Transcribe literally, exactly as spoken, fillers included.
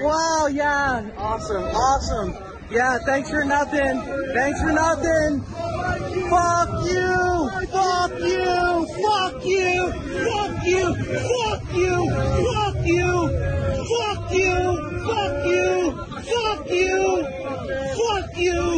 Wow, yeah. Awesome, awesome. Yeah, thanks for nothing. Thanks for nothing. Fuck you! Fuck you! Fuck you! Fuck you! Fuck you! Fuck you! Fuck you! Fuck you! Fuck you! Fuck you!